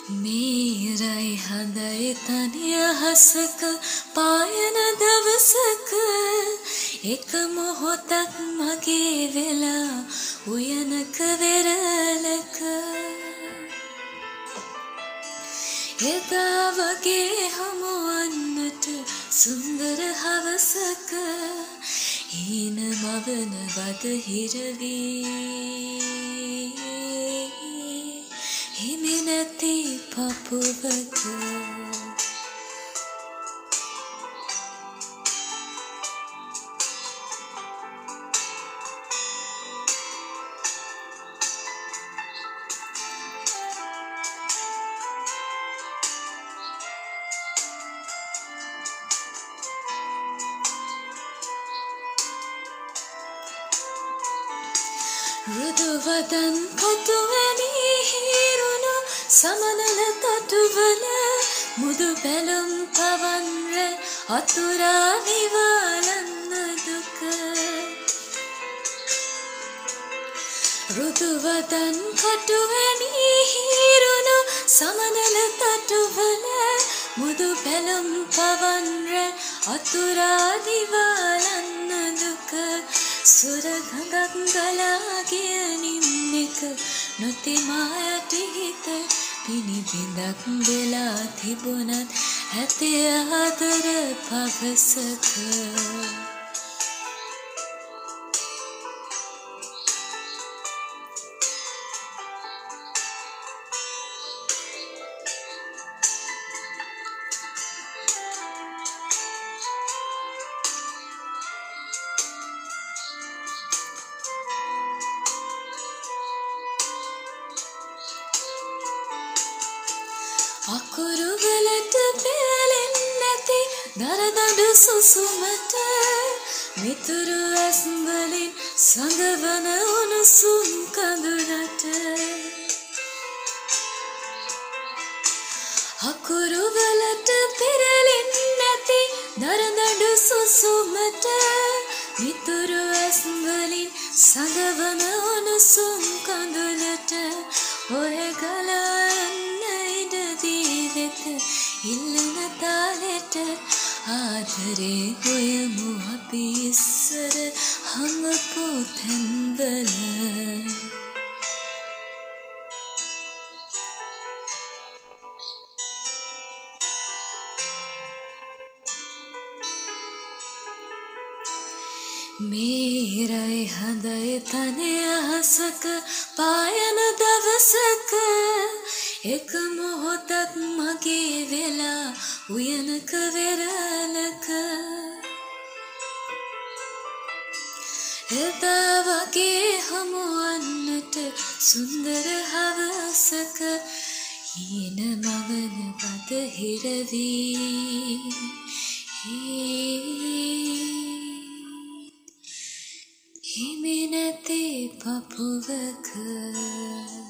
මේරයි හඳයි තනිය හසක පායන දවසක එක මොහොතක් මගේ වෙලා උයනක වෙරළක එදා වගේ හමුවන්නට සුන්දර හවසක හීන මවන වද හිරවී හිමි නැති පපුවක රුදුවදන් පොතුවැනි හිරුණු සමනල තටුවල මුදු බැලුම් පවන්ර අතුරා නිවාලන්න දුක රුදුවදන් කටුවැනි හිරුණු සමනල තටුවල මුදු බැලුම් පවන්ර අතුරා නිවාලන්න දුක සුරගඟක් ගලාගිය නිම්නෙක නොතිමා යටි හිත පිනිබිඳක් වෙලා තිබුණත් ඇතේ ආදර පවසක අකුරු වලට පෙළෙන්නේ නැති දරදඬු සුසුමට මිතුරු ඇස් වලින් සඳවන උණුසුම් කඳුරට අකුරු වලට පෙළෙන්නේ නැති දරදඬු සුසුමට මිතුරු ඇස් වලින් සඳවන උණුසුම් කඳුරට ඔය ගලන්න ඉල්ලන තාලෙට ආදරේ හොයමු අපි ඉස්සර හංගපු තැන්වල මේරයි හඳයි තනිය හසක පායන දවසක එක මොහොතක් මගේ වෙලා උයනක වෙරළක එදා වගේ හමුවන්නට සුන්දර හවසක හීන මවන වද හිරවී හිමි නැති පපුවක